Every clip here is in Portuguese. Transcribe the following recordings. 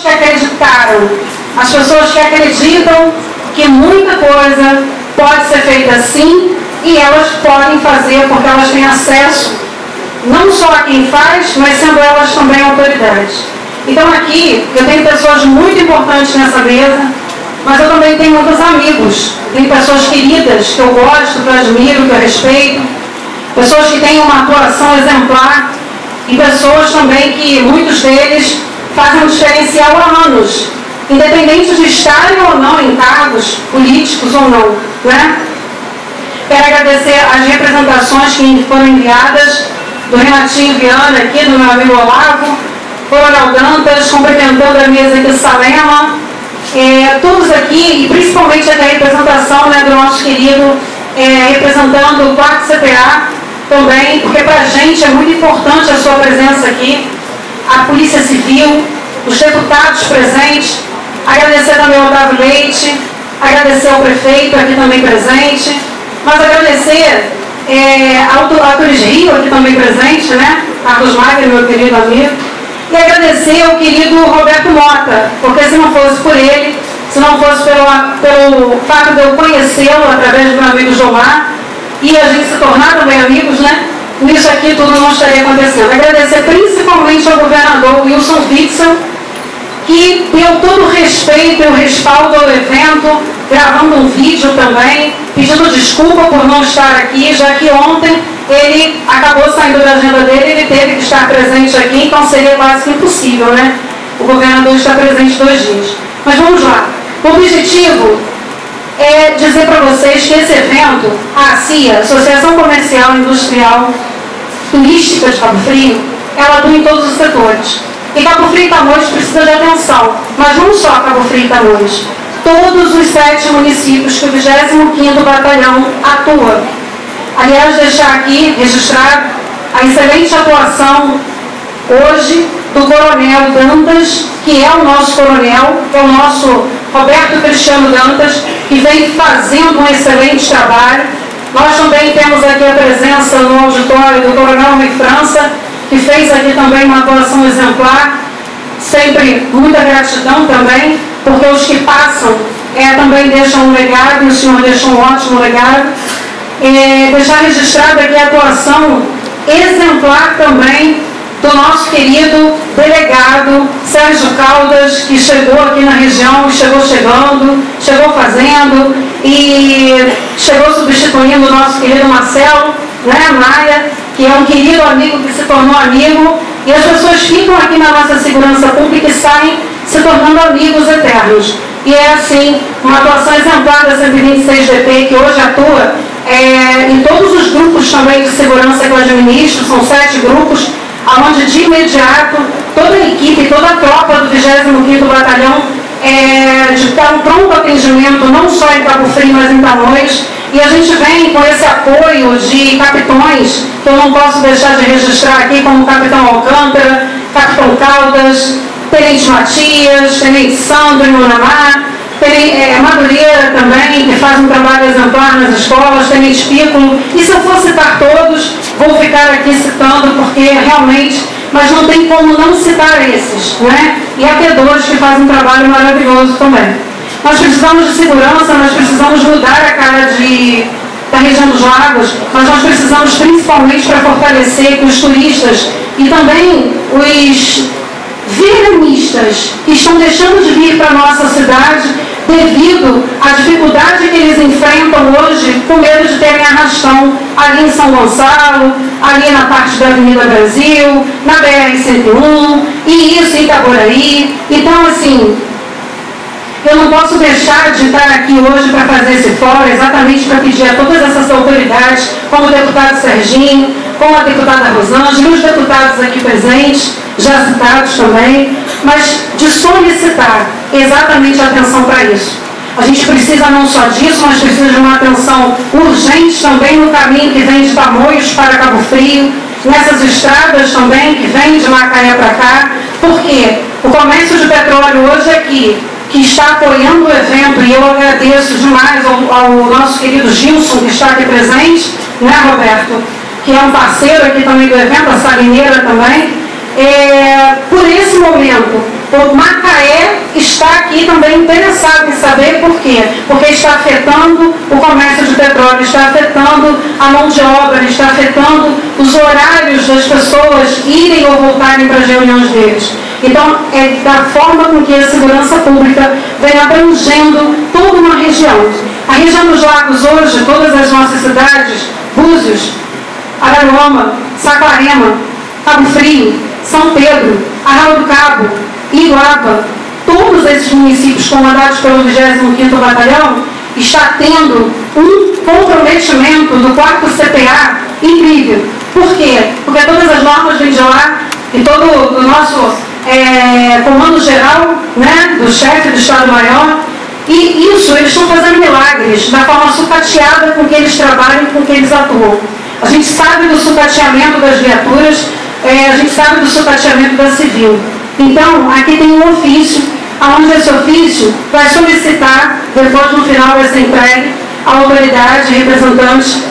que acreditaram, as pessoas que acreditam que muita coisa pode ser feita assim e elas podem fazer porque elas têm acesso não só a quem faz, mas sendo elas também autoridades. Então aqui eu tenho pessoas muito importantes nessa mesa, mas eu também tenho muitos amigos, tenho pessoas queridas que eu gosto, que eu admiro, que eu respeito, pessoas que têm uma atuação exemplar e pessoas também que muitos deles fazem um diferencial há anos, independente de estarem ou não em cargos políticos ou não, né? Quero agradecer as representações que foram enviadas do Renatinho Viana aqui, do meu amigo Olavo, Coronel Dantas, cumprimentando a mesa aqui, Salema, todos aqui, e principalmente aqui a representação, né, do nosso querido representando o 4º CPA também, porque para a gente é muito importante a sua presença aqui, a Polícia Civil, os deputados presentes, agradecer também ao Otávio Leite, agradecer ao prefeito aqui também presente, mas agradecer ao Turis Rio aqui também presente, né? Carlos Magno, meu querido amigo, e agradecer ao querido Roberto Mota, porque se não fosse por ele, se não fosse pelo fato de eu conhecê-lo através do meu amigo Jomar, e a gente se tornar também amigos, né? Isso aqui tudo não estaria acontecendo. Agradecer principalmente ao governador Wilson Witzel, que deu todo o respeito e o respaldo ao evento, gravando um vídeo também, pedindo desculpa por não estar aqui, já que ontem ele acabou saindo da agenda dele, ele teve que estar presente aqui, então seria quase que impossível, né? O governador estar presente 2 dias. Mas vamos lá. O objetivo é dizer para vocês que esse evento, a CIA, Associação Comercial e Industrial Turística de Cabo Frio, ela atua em todos os setores. E Cabo Frio e Tamoios precisa de atenção, mas não só Cabo Frio e Tamoios. Todos os 7 municípios que o 25º Batalhão atua. Aliás, deixar aqui registrado a excelente atuação hoje do Coronel Dantas, que é o nosso coronel, é o nosso Roberto Cristiano Dantas, que vem fazendo um excelente trabalho. Nós também temos aqui a presença no auditório do Coronel Rui França, que fez aqui também uma atuação exemplar, sempre muita gratidão também, porque os que passam também deixam um legado, e o senhor deixou um ótimo legado. Deixar registrado aqui a atuação exemplar também do nosso querido delegado Sérgio Caldas, que chegou aqui na região, chegou chegando, chegou fazendo e chegou substituindo o nosso querido Marcelo, né, Maia, que é um querido amigo que se tornou amigo, e as pessoas ficam aqui na nossa segurança pública e saem se tornando amigos eternos. E é assim, uma atuação exemplar da 126DP, que hoje atua em todos os grupos também de segurança que eu administro, são 7 grupos, onde de imediato toda a equipe, toda a tropa do 25º Batalhão de estar um pronto atendimento, não só em Cabo Frio, mas em Tamoios. E a gente vem com esse apoio de capitões, que eu não posso deixar de registrar aqui, como o Capitão Alcântara, Capitão Caldas, Tenente Matias, Tenente Sandro em Monamar, Madureira também, que faz um trabalho exemplar nas escolas, Tenente Piccolo, e se eu for citar todos, vou ficar aqui citando, porque realmente, mas não tem como não citar esses, né? E ateadores que fazem um trabalho maravilhoso também. Nós precisamos de segurança, nós precisamos mudar a cara da região dos lagos, mas nós precisamos principalmente para fortalecer que os turistas e também os veranistas que estão deixando de vir para a nossa cidade devido à dificuldade que eles enfrentam hoje com medo de terem arrastão ali em São Gonçalo, ali na parte da Avenida Brasil, na BR-101, e isso em Itaboraí. Então, assim, eu não posso deixar de estar aqui hoje para fazer esse fórum, exatamente para pedir a todas essas autoridades, como o deputado Serginho, como a deputada Rosângela e os deputados aqui presentes, já citados também, mas de solicitar exatamente a atenção para isso. A gente precisa não só disso, mas precisa de uma atenção urgente também no caminho que vem de Tamoios para Cabo Frio, nessas estradas também que vem de Macaé para cá, porque o comércio de petróleo hoje aqui, que está apoiando o evento, e eu agradeço demais ao nosso querido Gilson, que está aqui presente, né, Roberto, que é um parceiro aqui também do evento, a Salineira também, por esse momento, o Macaé está aqui também interessado em saber por quê. Porque está afetando o comércio de petróleo, está afetando a mão de obra, está afetando os horários das pessoas irem ou voltarem para as reuniões deles. Então, é da forma com que a segurança pública vem abrangendo toda uma região. A região dos lagos hoje, todas as nossas cidades, Búzios, Araruama, Saquarema, Cabo Frio, São Pedro, Arraial do Cabo, Iguaba, todos esses municípios comandados pelo 25º Batalhão, está tendo um comprometimento do 4º CPA incrível. Por quê? Porque todas as normas vêm de lá e todo o nosso comando geral, né, do chefe do Estado-Maior, e isso, eles estão fazendo milagres da forma sucateada com que eles trabalham, com que eles atuam. A gente sabe do sucateamento das viaturas, a gente sabe do sucateamento da civil. Então, aqui tem um ofício, onde esse ofício vai solicitar, depois no final vai ser entregue, à autoridade representante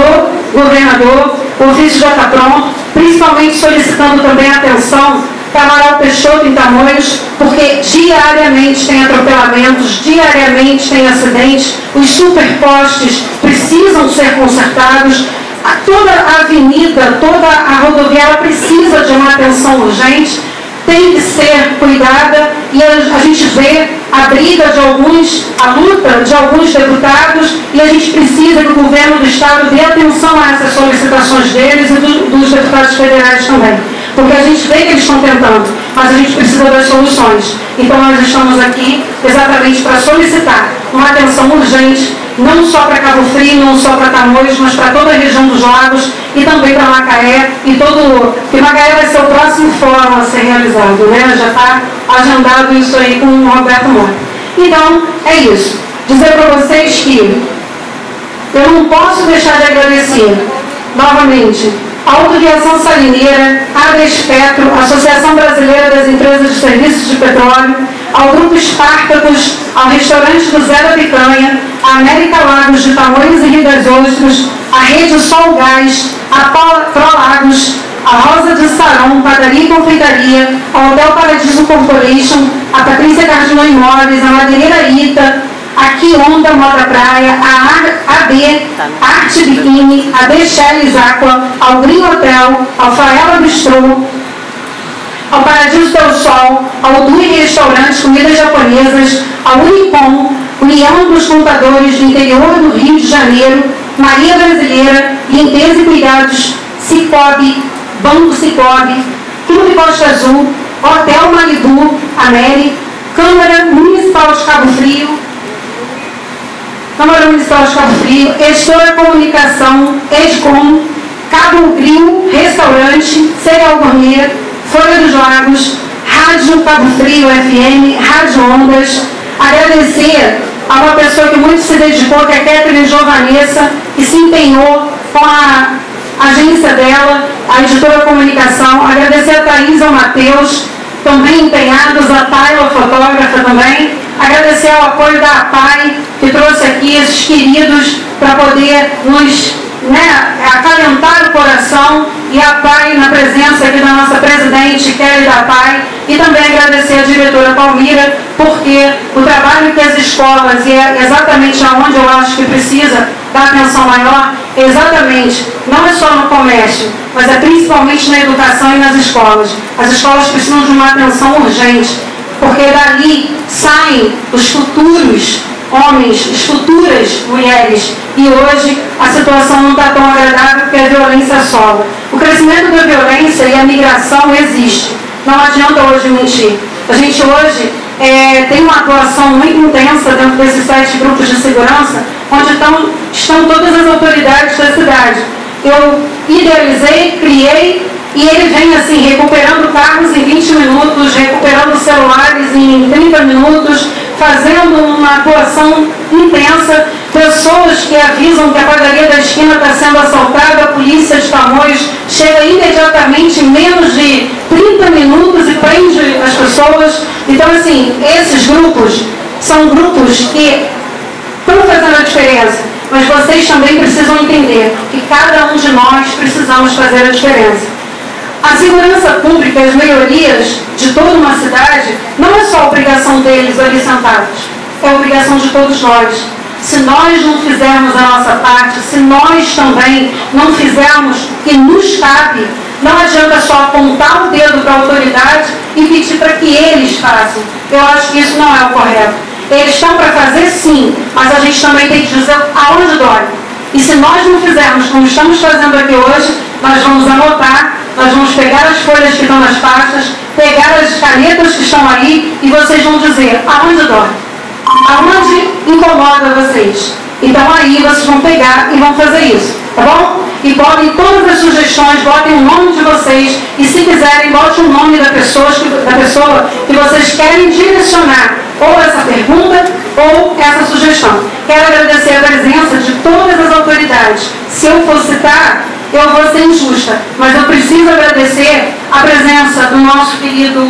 do governador. O ofício já está pronto, principalmente solicitando também atenção para Amaral Peixoto em Tamoios, porque diariamente tem atropelamentos, diariamente tem acidentes, os superpostes precisam ser consertados, toda a avenida, toda a rodoviária precisa de uma atenção urgente, tem que ser cuidada, e a gente vê a briga de alguns, a luta de alguns deputados, e a gente precisa que o governo do Estado dê atenção a essas solicitações deles e dos deputados federais também. Porque a gente vê que eles estão tentando, mas a gente precisa das soluções. Então nós estamos aqui exatamente para solicitar uma atenção urgente, não só para Cabo Frio, não só para Tamoios, mas para toda a região dos lagos e também para Macaé e porque Macaé vai ser o próximo fórum a ser realizado, né? Já está agendado isso aí com o Roberto Mota. Então, é isso. Dizer para vocês que eu não posso deixar de agradecer novamente a Autoviação Salineira, a Adespetro, a Associação Brasileira das Empresas de Serviços de Petróleo, ao Grupo Espartacus, ao Restaurante do Zé da Picanha, a América Lagos de Tamoios e Rio das Ostras, a Rede Sol Gás, a Prolagos, a Rosa de Saron, Padaria e Confeitaria, a Hotel Paradiso Corporation, a Patrícia Cardinal Imóveis, a Madeireira Ita, Aqui Onda Moda Praia, a AB, Arte Biquíni, a Decheles Aqua, ao Green Hotel, ao Faela Bistrô, ao Paradiso del Sol, ao Dui Restaurante, Comidas Japonesas, ao Unicom, União dos Contadores do Interior do Rio de Janeiro, Maria Brasileira, Limpeza e Cuidados, Cicobi, Banco Cicobi, Clube Costa Azul, Hotel Malibu, Ameri, Câmara Municipal de Cabo Frio, Editora Comunicação, Edcom, Cabo Grill, Restaurante, Cereal Gourmet, Folha dos Lagos, Rádio Cabo Frio FM, Rádio Ondas. Agradecer a uma pessoa que muito se dedicou, que é a Catherine Giovanessa, que se empenhou com a agência dela, a Editora Comunicação. Agradecer a Thaís e ao Matheus, também empenhados, a Tayla, fotógrafa também. Agradecer ao apoio da APAI, que trouxe aqui esses queridos para poder nos acalentar o coração, e a APAI na presença aqui da nossa presidente, Kelly da APAI, e também agradecer a diretora Palmira, porque o trabalho que as escolas, e é exatamente aonde eu acho que precisa dar atenção maior, exatamente, não é só no comércio, mas é principalmente na educação e nas escolas. As escolas precisam de uma atenção urgente, porque dali saem os futuros homens, as futuras mulheres, e hoje a situação não está tão agradável porque a violência assola. O crescimento da violência e a migração existe, não adianta hoje mentir. A gente hoje tem uma atuação muito intensa dentro desses 7 grupos de segurança, onde estão todas as autoridades da cidade. Eu idealizei, criei, e ele vem assim, recuperando carros em 20 minutos, recuperando celulares em 30 minutos, fazendo uma atuação intensa, pessoas que avisam que a padaria da esquina está sendo assaltada, a polícia de Tamoios chega imediatamente em menos de 30 minutos e prende as pessoas. Então, assim, esses grupos são grupos que estão fazendo a diferença, mas vocês também precisam entender que cada um de nós precisamos fazer a diferença. A segurança pública, as melhorias de toda uma cidade, não é só obrigação deles ali sentados, é obrigação de todos nós. Se nós não fizermos a nossa parte, se nós também não fizermos o que nos cabe, não adianta só apontar o dedo para a autoridade e pedir para que eles façam. Eu acho que isso não é o correto. Eles estão para fazer sim, mas a gente também tem que dizer aonde dói. E se nós não fizermos como estamos fazendo aqui hoje, nós vamos anotar, nós vamos pegar as folhas que estão nas pastas, pegar as canetas que estão aí e vocês vão dizer aonde dói, aonde incomoda vocês. Então aí vocês vão pegar e vão fazer isso, tá bom? E botem todas as sugestões, botem o nome de vocês e se quiserem, botem o nome da pessoa que vocês querem direcionar ou essa pergunta ou essa sugestão. Quero agradecer a presença de todas as autoridades. Se eu for citar, eu vou ser injusta, mas eu preciso agradecer a presença do nosso querido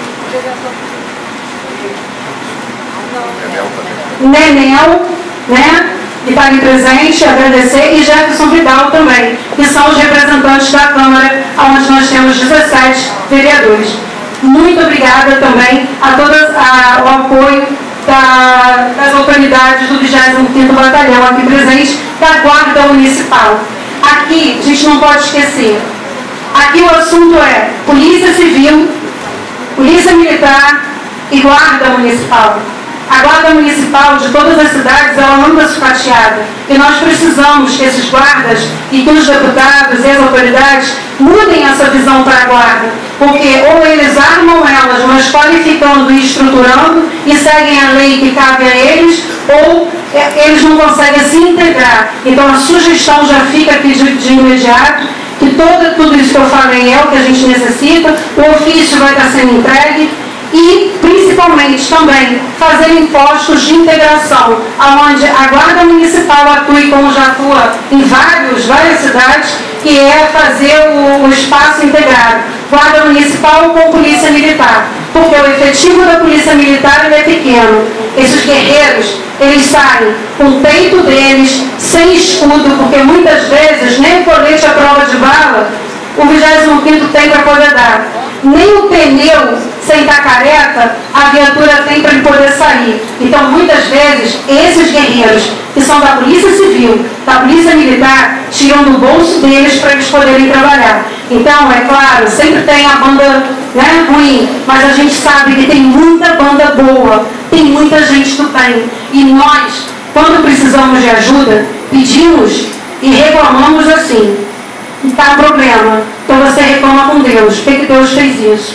Nenel, né? Que está aqui presente, agradecer, e Jefferson Vidal também, que são os representantes da Câmara, onde nós temos 17 vereadores. Muito obrigada também a todas o apoio das autoridades do 25º Batalhão aqui presente, da Guarda Municipal. Aqui, a gente não pode esquecer, aqui o assunto é Polícia Civil, Polícia Militar e Guarda Municipal. A Guarda Municipal de todas as cidades, ela anda sucateada. E nós precisamos que esses guardas e que os deputados e as autoridades mudem essa visão para a Guarda. Porque ou eles armam elas, mas qualificando e estruturando, e seguem a lei que cabe a eles, ou eles não conseguem se integrar. Então a sugestão já fica aqui de imediato, que tudo isso que eu falei é o que a gente necessita, o ofício vai estar sendo entregue, e principalmente também fazer impostos de integração, onde a Guarda Municipal atue como já atua em várias cidades, que é fazer o espaço integrado, Guarda Municipal com Polícia Militar, porque o efetivo da Polícia Militar ele é pequeno. Esses guerreiros, eles saem com o peito deles, sem escudo, porque muitas vezes nem o colete à prova de bala o 25º tem para poder dar. Nem o pneu sem tacareta a viatura tem para ele poder sair. Então, muitas vezes, esses guerreiros que são da Polícia Civil, da Polícia Militar, tiram do bolso deles para eles poderem trabalhar. Então, é claro, sempre tem a banda, né, ruim, mas a gente sabe que tem muita banda boa, tem muita gente do bem. E nós, quando precisamos de ajuda, pedimos e reclamamos assim. Está um problema, então você reclama com Deus. Por que Deus fez isso?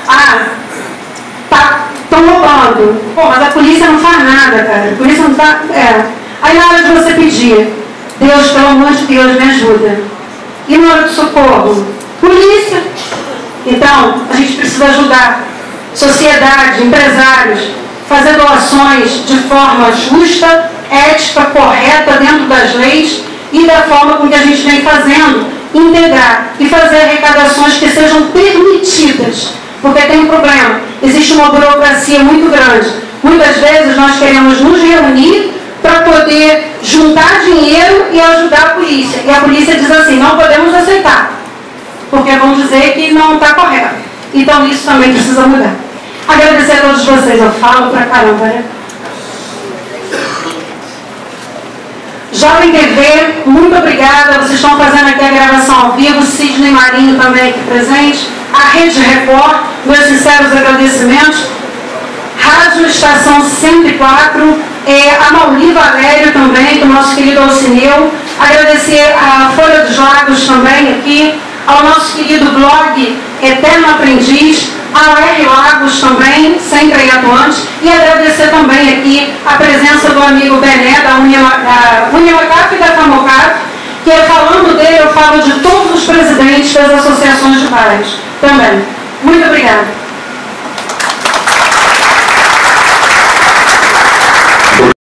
Estão roubando. Pô, mas a polícia não faz nada, cara. A polícia não está... Aí na hora de você pedir, Deus, pelo amor de Deus, me ajuda. E na hora do socorro? Polícia. Então, a gente precisa ajudar. Sociedade, empresários, fazer doações de forma justa, ética, correta, dentro das leis e da forma com que a gente vem fazendo. Integrar e fazer arrecadações que sejam permitidas, porque tem um problema, existe uma burocracia muito grande. Muitas vezes nós queremos nos reunir para poder juntar dinheiro e ajudar a polícia, e a polícia diz assim, não podemos aceitar, porque vão dizer que não está correto. Então isso também precisa mudar. Agradecer a todos vocês, eu falo pra caramba, né? Jovem TV, muito obrigada, vocês estão fazendo aqui a gravação ao vivo, Sidney Marinho também aqui presente, a Rede Record, meus sinceros agradecimentos, Rádio Estação 104, a Mauri Valério também, do nosso querido Alcineu, agradecer a Folha dos Lagos também aqui, ao nosso querido blog Eterno Aprendiz, ao R. Lagos também, sempre aí atuante, e agradecer também aqui a presença do amigo Bené, da Unimacaf e da Famocaf, que falando dele eu falo de todos os presidentes das associações de bairros também. Muito obrigada.